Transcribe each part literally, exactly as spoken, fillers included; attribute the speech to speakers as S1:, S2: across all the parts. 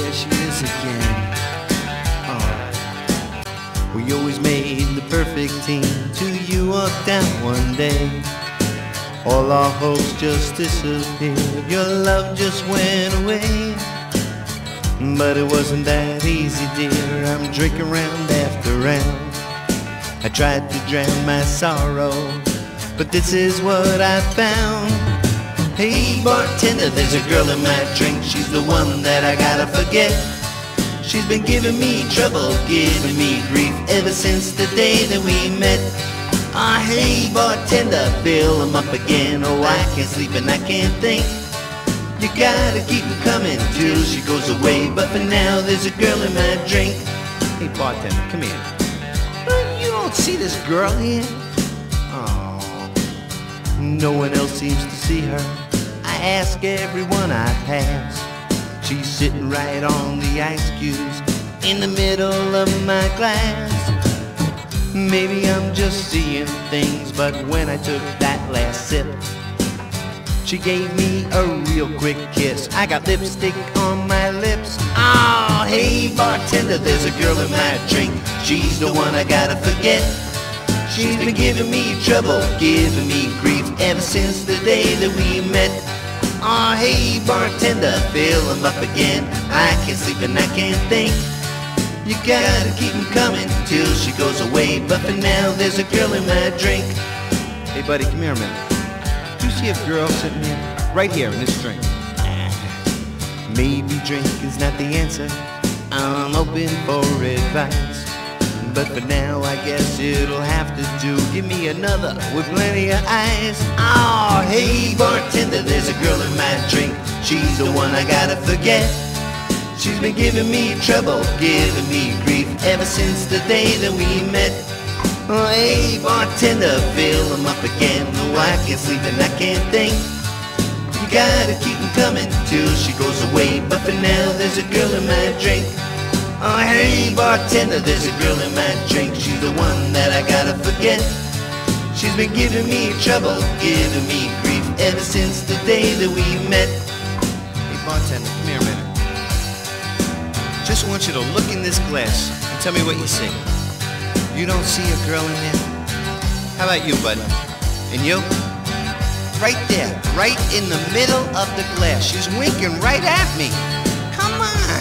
S1: there she is again. Oh, we always made the perfect team till you walked out one day. All our hopes just disappeared, your love just went away. But it wasn't that easy, dear, I'm drinking round after round. I tried to drown my sorrow, but this is what I found. Hey bartender, there's a girl in my drink, she's the one that I gotta forget. She's been giving me trouble, giving me grief ever since the day that we met. Ah, hey bartender, fill 'em up again. Oh, I can't sleep and I can't think. You gotta keep 'em coming till she goes away. But for now, there's a girl in my drink.
S2: Hey bartender, come here.
S1: You don't see this girl here? Oh, no one else seems to see her. I ask everyone I pass. She's sitting right on the ice cubes in the middle of my glass. Maybe I'm just seeing things, but when I took that last sip, she gave me a real quick kiss. I got lipstick on my lips. Oh, hey bartender, there's a girl in my drink. She's the one I gotta forget. She's been giving me trouble, giving me grief ever since the day that we met. Oh, hey bartender, fill 'em up again. I can't sleep and I can't think. You gotta keep 'em coming till she goes away. But for now, there's a girl in my drink.
S2: Hey buddy, come here a minute. Do you see a girl sitting here? Right here in this drink.
S1: Maybe drink is not the answer. I'm open for advice. But for now, I guess it'll have to do. Give me another with plenty of ice. Oh, hey bartender, there's a girl in my drink. She's the one I gotta forget. She's been giving me trouble, giving me grief ever since the day that we met. Oh, hey bartender, fill 'em up again. No, I can't sleep and I can't think. You gotta keep 'em coming till she goes away. But for now, there's a girl in my drink. Oh, hey bartender, there's a girl in my drink. She's the one that I gotta forget. She's been giving me trouble, giving me grief ever since the day that we met.
S2: Hey bartender, come here a minute. Just want you to look in this glass and tell me what you see.
S1: You don't see a girl in there?
S2: How about you, bud? And you?
S1: Right there, right in the middle of the glass. She's winking right at me. Come on.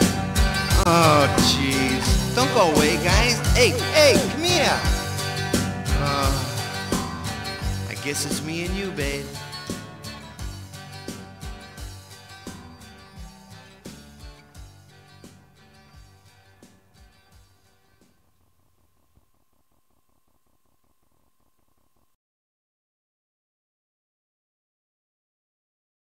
S1: Oh, jeez. Don't go away, guys. Hey, hey, come here. Uh, I guess it's me and you, babe.